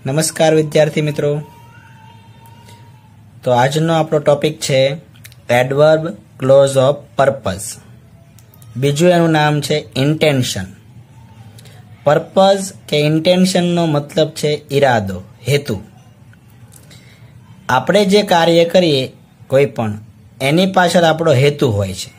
નમસ્કાર વિદ્યાર્થી મિત્રો। તો આજનો આપણો ટોપિક છે એડવર્બ ક્લોઝ ઓફ પર્પઝ। બીજું એનું નામ છે ઇન્ટેન્શન। પર્પઝ કે ઇન્ટેન્શનનો મતલબ છે ઈરાદો, હેતુ। આપણે જે કાર્ય કરીએ કોઈ પણ એની પાછળ આપણો હેતુ હોય છે।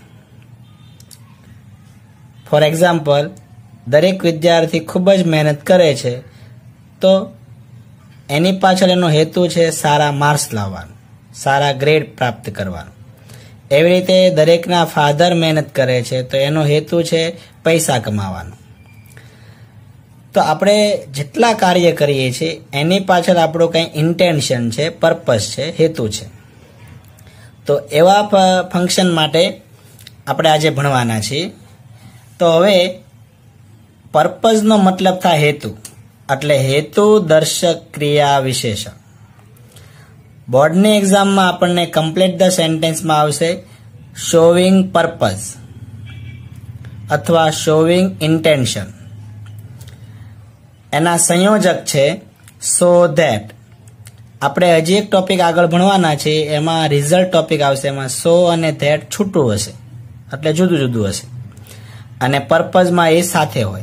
ફોર એક્ઝામ્પલ, દરેક વિદ્યાર્થી ખૂબ જ મહેનત કરે છે તો એની પાછળ એનો હેતુ છે સારા માર્ક્સ લાવવાનો, સારા ગ્રેડ પ્રાપ્ત કરવાનો। એવી રીતે દરેકના ફાધર મહેનત કરે છે તો એનો હેતુ છે પૈસા કમાવાનો। તો આપણે જેટલા કાર્ય કરીએ છીએ એની પાછળ આપણો કંઈ ઇન્ટેન્શન છે, પર્પઝ છે, હેતુ છે। તો એવા ફંક્શન માટે આપણે આજે ભણવાના છીએ। તો હવે પર્પઝનો મતલબ થાય હેતુ, એટલે હેતુ દર્શક ક્રિયા વિશેષણ। બોર્ડની એક્ઝામમાં આપણને કમ્પ્લીટ ધ સેન્ટેન્સમાં આવશે શોવિંગ પર્પઝ અથવા શોવિંગ ઇન્ટેન્શન। એના સંયોજક છે સો ધેટ। આપણે હજી એક ટોપિક આગળ ભણવાના છે, એમાં રિઝલ્ટ ટોપિક આવશે, એમાં સો અને ધેટ છૂટું હશે, એટલે જુદું જુદું હશે, અને પર્પઝમાં એ સાથે હોય।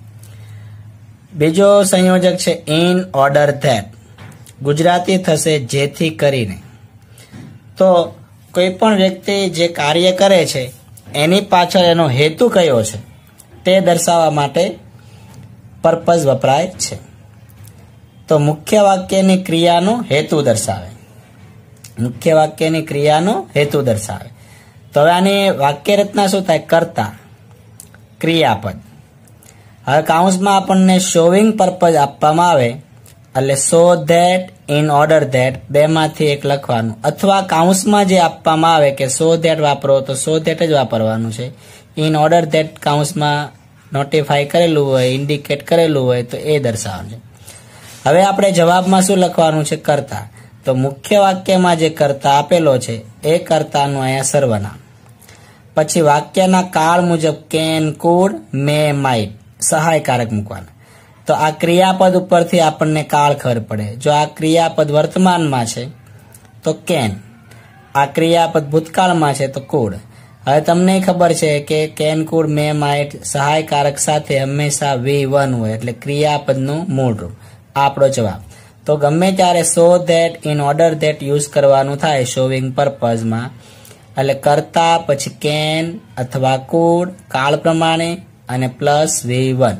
બીજો સંયોજક છે ઇન ઓર્ડર ધેટ, ગુજરાતી થશે જેથી કરીને। તો કોઈ પણ વ્યક્તિ જે કાર્ય કરે છે એની પાછળ એનો હેતુ કયો છે તે દર્શાવવા માટે પર્પઝ વપરાય છે। તો મુખ્ય વાક્યની ક્રિયાનો હેતુ દર્શાવે, મુખ્ય વાક્યની ક્રિયાનો હેતુ દર્શાવે। તો હવે આની વાક્ય રચના શું થાય? કર્તા, ક્રિયાપદ। હવે કાઉન્સમાં આપણને શોવિંગ પર્પઝ આપવામાં આવે એટલે so that, in order that, બેમાંથી એક લખવાનું, અથવા કાઉન્સમાં જે આપવામાં આવે કે સો ધેટ વાપરો તો સો ધેટ જ વાપરવાનું છે। ઇન ઓર્ડર ધેટ કાઉન્સમાં નોટિફાઈ કરેલું હોય, ઇન્ડિકેટ કરેલું હોય તો એ દર્શાવવાનું છે। હવે આપણે જવાબમાં શું લખવાનું છે? કર્તા। તો મુખ્ય વાક્યમાં જે કર્તા આપેલો છે એ કર્તાનું અહીંયા સર્વનામ। પછી વાક્યના કાળ મુજબ કેન, કુડ, મે, માઇટ સહાયકારક મૂકવાના। તો આ ક્રિયાપદ ઉપરથી આપણને કાળ ખબર પડે। જો આ ક્રિયાપદ વર્તમાનમાં છે તો કેન, આ ક્રિયાપદ ભૂતકાળમાં છે તો કુડ। હવે તમને ખબર છે કે કેન, કુડ, મે, માઇટ સહાયકારક સાથે હંમેશા V1 હોય, એટલે ક્રિયાપદનું મૂળ રૂપ। આપણો જવાબ તો ગમે ત્યારે so that, in order that use કરવાનું થાય શોવિંગ પર્પઝમાં, એટલે કરતા પછી કેન અથવા કુડ કાળ પ્રમાણે અને પ્લસ V1।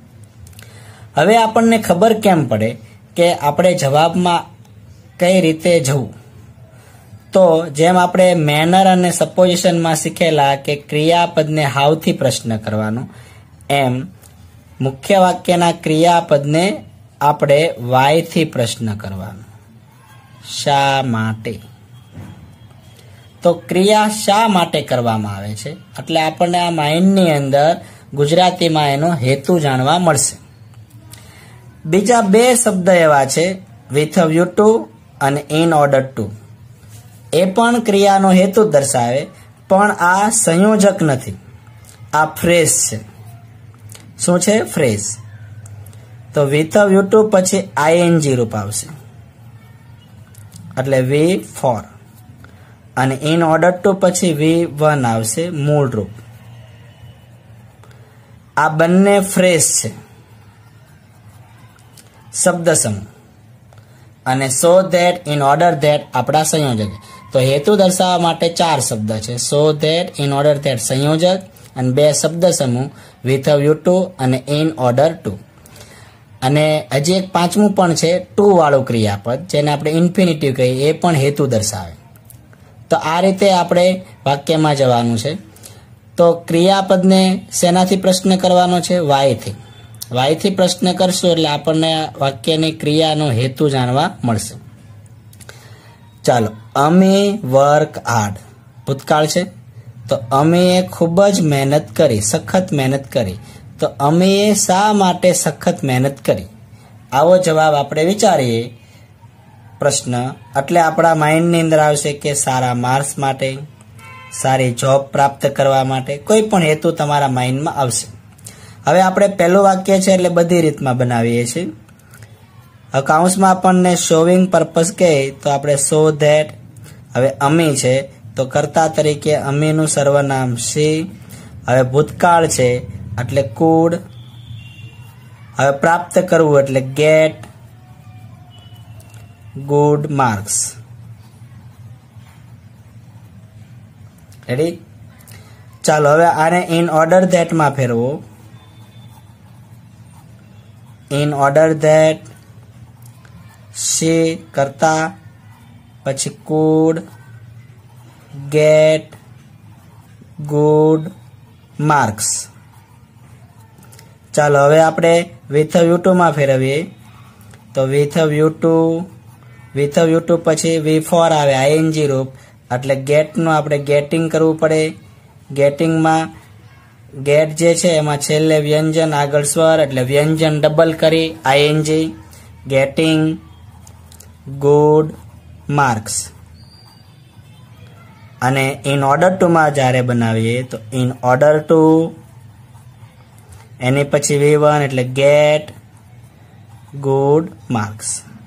હવે આપણને ખબર કેમ પડે કે આપણે જવાબમાં કઈ રીતે જવું? તો જેમ આપણે મેનર અને સપોઝિશનમાં શીખેલા કે ક્રિયાપદને હાવથી પ્રશ્ન કરવાનો, એમ મુખ્ય વાક્યના ક્રિયાપદને આપણે વાયથી પ્રશ્ન કરવાનો, શા માટે? તો ક્રિયા શા માટે કરવામાં આવે છે એટલે આપણને આ માઇન્ડની અંદર ગુજરાતીમાં એનો હેતુ જાણવા મળશે। બીજા બે શબ્દ એવા છે વિથ અ વ્યૂ ટુ અને ઇન ઓર્ડર ટુ, એ પણ ક્રિયાનો હેતુ દર્શાવે, પણ આ સંયોજક નથી, આ ફ્રેઝ છે। શું છે? ફ્રેઝ। તો વિથ અ વ્યૂ ટુ પછી આઈએનજી રૂપ આવશે, એટલે V4, અને ઇન ઓર્ડર ટુ પછી V1 આવશે મૂળ રૂપ। આ બંને ફ્રેઝ છે, શબ્દ સમૂહ, અને so that, in order that આપણા સંયોજક। તો હેતુ દર્શાવવા માટે ચાર શબ્દ છે, so that, in order that સંયોજક, અને બે શબ્દ સમૂહ વિથ અ વ્યૂ ટુ અને ઇન ઓર્ડર ટુ। અને હજી એક પાંચમું પણ છે ટુ વાળું ક્રિયાપદ, જેને આપણે ઇન્ફિનિટિવ કહીએ, એ પણ હેતુ દર્શાવે। તો આ રીતે આપણે વાક્યમાં જવાનું છે। તો ક્રિયાપદને શેનાથી પ્રશ્ન કરવાનો છે? વાયથી। વાયથી પ્રશ્ન કરશું એટલે આપણને વાક્યની ક્રિયાનો હેતુ જાણવા મળશે। ચાલો, અમે વર્ક હાર્ડ ભૂતકાળ છે, તો અમે ખૂબ જ મહેનત કરી, સખત મહેનત કરી। તો અમે શા માટે સખત મહેનત કરી? આવો જવાબ આપણે વિચારીએ પ્રશ્ન, એટલે આપણા માઇન્ડની અંદર આવશે કે સારા માર્ક્સ માટે, સારી જોબ પ્રાપ્ત કરવા માટે, કોઈ પણ હેતુ તમારા માઇન્ડમાં આવશે। હવે આપણે પહેલું વાક્ય છે એટલે બધી રીતમાં બનાવીએ છીએ। હવે કૌંસમાં આપણને શોવિંગ પર્પઝ કહે તો આપણે સો ધેટ. હવે અમી છે તો કર્તા તરીકે અમીનું સર્વનામ સી. હવે ભૂતકાળ છે એટલે કુડ. હવે પ્રાપ્ત કરવું એટલે ગેટ ગુડ માર્ક્સ. રેડી? ચાલો હવે આને ઇન ઓર્ડર ધેટમાં ફેરવો. ઇન ઓર્ડર ધેટ સી કરતા પછી કુડ ગેટ ગુડ માર્ક્સ. ચાલો હવે આપણે વિથ વ્યુ ટુ માં ફેરવીએ તો વિથ વ્યુ ટુ પછી V4 આવે આઈએનજી રૂપ એટલે ગેટનું આપણે ગેટિંગ કરવું પડે. ગેટિંગમાં ગેટ જે છે એમાં છેલ્લે વ્યંજન આગળ સ્વર એટલે વ્યંજન ડબલ કરી આઈએનજી ગેટિંગ ગુડ માર્ક્સ. અને ઇન ઓર્ડર ટુ માં જ્યારે બનાવીએ તો ઇન ઓર્ડર ટુ એની પછી V1 એટલે ગેટ ગુડ માર્ક્સ.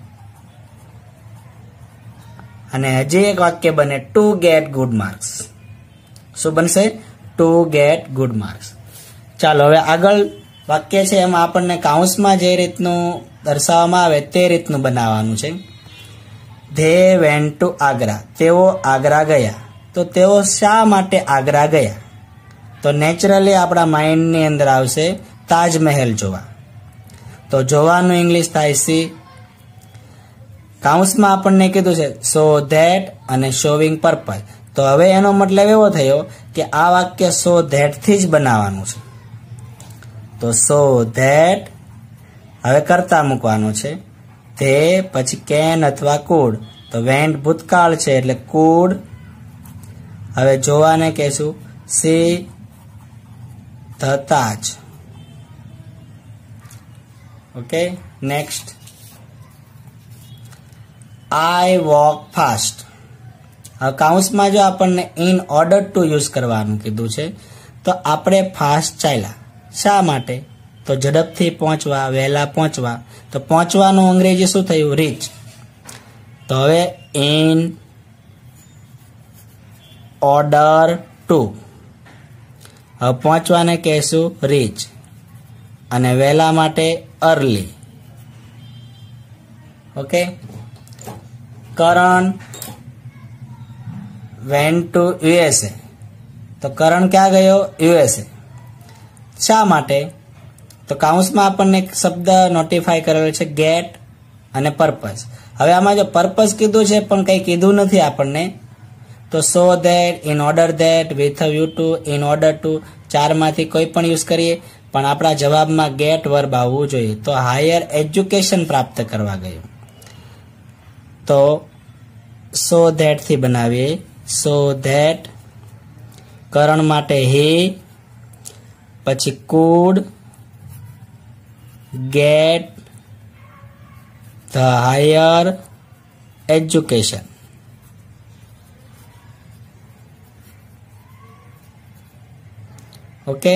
અને હજી એક વાક્ય બને ટુ ગેટ ગુડ માર્ક્સ. શું બનશે? To get good marks. ચાલો હવે આગળ વાક્ય છે એમાં આપણને કૌંસમાં જે રીતનું દર્શાવવામાં આવે તે રીતનું બનાવવાનું છે. They went to Agra. તેઓ આગ્રા ગયા. તો તેઓ શા માટે આગ્રા ગયા? તો નેચરલી આપણા માઇન્ડની અંદર આવશે તાજમહેલ જોવા. તો જોવાનું ઇંગ્લિશ થાય સી. કૌંસમાં આપણને કીધું છે સો ધેટ અને શોવિંગ પર્પઝ. તો હવે એનો મતલબ એવો થયો કે આ વાક્ય સો ધેટ થી જ બનાવવાનું છે. તો સો ધેટ હવે કરતા મૂકવાનું છે. તે પછી કેન અથવા કુડ. તો વેન્ટ ભૂતકાળ છે એટલે કુડ. હવે જોવાને કહેશું see the Taj. Okay next. I walk fast. હવે કૌંસમાં જો આપણને ઇન ઓર્ડર ટુ યુઝ કરવાનું કીધું છે તો આપણે ફાસ્ટ ચાલ્યા. શા માટે? તો ઝડપથી પહોંચવા, વહેલા પહોંચવા. તો પહોંચવાનું અંગ્રેજી શું થયું? રીચ. તો હવે ઇન ઓર્ડર ટુ. હવે પહોંચવાને કહેશું રીચ અને વહેલા માટે early. Okay. Karan went to USA. તો કરણ ક્યાં ગયો? USA. શા માટે? તો કૌંસમાં આપણને એક શબ્દ નોટિફાય કરેલો છે ગેટ અને પર્પઝ. હવે આમાં જો પર્પઝ કીધું છે પણ કંઈ કીધું નથી આપણને. તો so that, in order that, with view to, in order to, ચારમાંથી કોઈ પણ યુઝ કરીએ પણ આપણા જવાબમાં ગેટ વર્બ આવવું જોઈએ. તો હાયર એજ્યુકેશન પ્રાપ્ત કરવા ગયો. તો સો ધેટ થી બનાવીએ. સો ધેટ કરણ માટે હી પછી could get the higher education. Okay.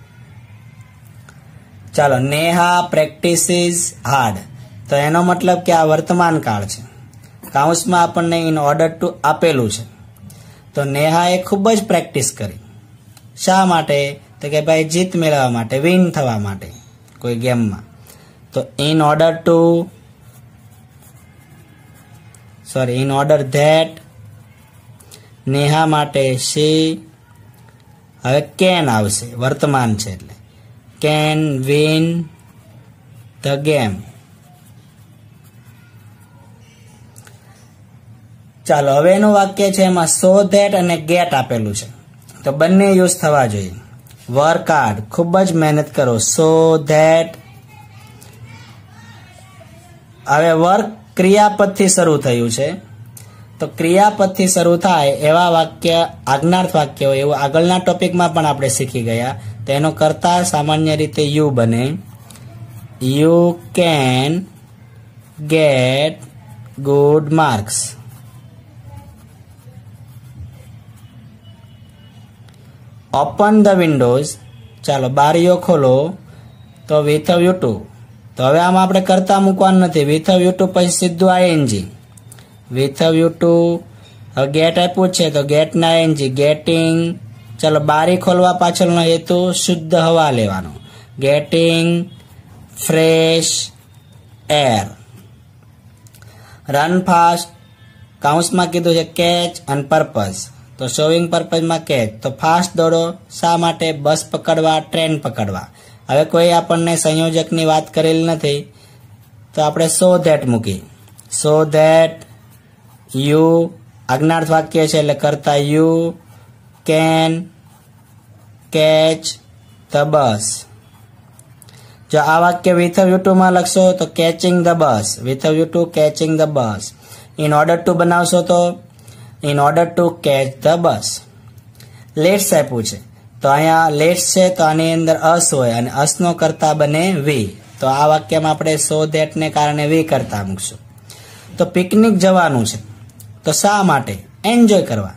ચાલો. Neha practises hard. તો એનો મતલબ કે આ વર્તમાન કાળ છે. કૌંસમાં આપણને ઇન ઓર્ડર ટુ આપેલું છે. તો નેહાએ ખૂબ જ પ્રેક્ટિસ કરી. શા માટે? તો કે ભાઈ જીત મેળવવા માટે, વિન થવા માટે કોઈ ગેમમાં. તો ઇન ઓર્ડર ધેટ નેહા માટે શી. હવે કેન આવશે, વર્તમાન છે એટલે કેન વિન ધ ગેમ. ચાલો હવે એનું વાક્ય છે એમાં સો ધેટ અને ગેટ આપેલું છે તો બંને યુઝ થવા જોઈએ. વર્ક હાર્ડ, ખૂબ જ મહેનત કરો. So that. હવે વર્ક ક્રિયાપદથી શરૂ થયું છે તો ક્રિયાપદથી શરૂ થાય એવા વાક્ય આજ્ઞાર્થ વાક્ય હોય એવું આગળના ટોપિકમાં પણ આપણે શીખી ગયા. તો એનો કરતા સામાન્ય રીતે યુ બને. You can get good marks. Open the windows. ચાલો બારીઓ ખોલો. તો વિથ વ્યુ ટુ તો હવે આમાં આપણે કરતા મૂકવાનું નથી. વિથ યુ ટુ પછી સીધું આઈએનજી. વિથ યુ ટુ ગેટ આપ્યું છે તો ગેટના આઈએનજી. ગેટિંગ. ચલો બારી ખોલવા પાછળનો હેતુ શુદ્ધ હવા લેવાનો. Getting fresh air. Run fast કાઉન્સમાં કીધું છે કેચ અને પર્પઝ. તો શોવિંગ પર્પઝમાં કેચ. તો ફાસ્ટ દોડો શા માટે? બસ પકડવા, ટ્રેન પકડવા. હવે કોઈ આપણને સંયોજકની વાત કરેલી નથી તો આપણે સો ધેટ મૂકી. સો ધેટ યુ આજ્ઞાર્થ વાક્ય છે એટલે કરતા you can catch the bus. જો આ વાક્ય વિથ યુ ટુ માં લખશો તો catching the bus. With view to catching the bus. In order to બનાવશો તો in order to catch the bus. Let's આપ્યું છે તો અહીંયા લેટ્સ છે તો આની અંદર અસ હોય અને અસનો કરતા બને વી. તો આ વાક્યમાં આપણે સો ધેટ ને કારણે વી કરતા મૂકશું. તો પિકનિક જવાનું છે તો શા માટે? એન્જોય કરવા.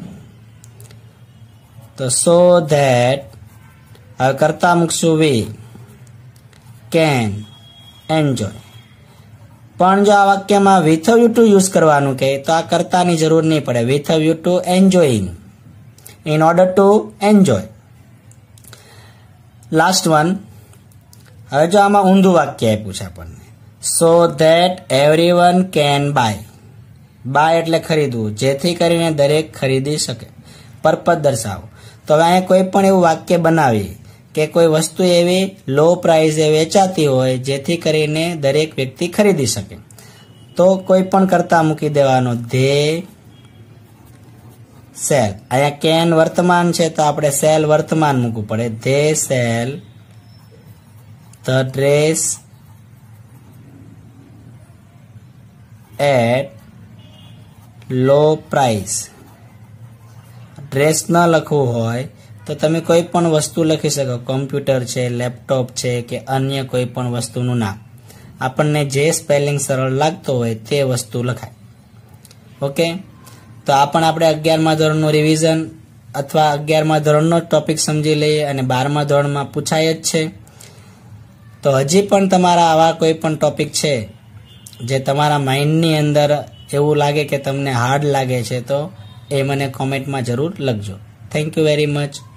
તો સો ધેટ હવે કરતા મૂકશું વી કેન એન્જોય. પણ જો આ વાક્યમાં વિથ યુ ટુ યુઝ કરવાનું કે તો આ કરતાની જરૂર નહીં પડે. With view to enjoying. In order to enjoy. Last one. હવે જો આમાં ઊંધું વાક્ય આપ્યું છે આપણને. So that everyone can buy. Buy એટલે ખરીદવું, જેથી કરીને દરેક ખરીદી શકે. પર્પઝ દર્શાવો. તો હવે અહીંયા કોઈ પણ એવું વાક્ય બનાવીએ કે કોઈ વસ્તુ એવી લો પ્રાઇસે વેચાતી હોય જેથી કરીને દરેક વ્યક્તિ ખરીદી શકે. તો કોઈ પણ કરતા મૂકી દેવાનો. They cell. અહીંયા કેન વર્તમાન છે તો આપણે સેલ વર્તમાન મૂકવું પડે. They sell the dress at low price. Dress ન લખવું હોય તો તમે કોઈ પણ વસ્તુ લખી શકો. કોમ્પ્યુટર છે, લેપટોપ છે કે અન્ય કોઈ પણ વસ્તુનું નામ. આપણને જે સ્પેલિંગ સરળ લાગતો હોય તે વસ્તુ લખાય. ઓકે, તો આ પણ આપણે 11મા ધોરણનું રિવિઝન અથવા 11મા ધોરણનો ટોપિક સમજી લઈએ અને 12મા ધોરણમાં પૂછાય જ છે. તો હજી પણ તમારા આવા કોઈ પણ ટોપિક છે જે તમારા માઇન્ડની અંદર એવું લાગે કે તમને હાર્ડ લાગે છે તો એ મને કોમેન્ટમાં જરૂર લખજો. Thank you very much.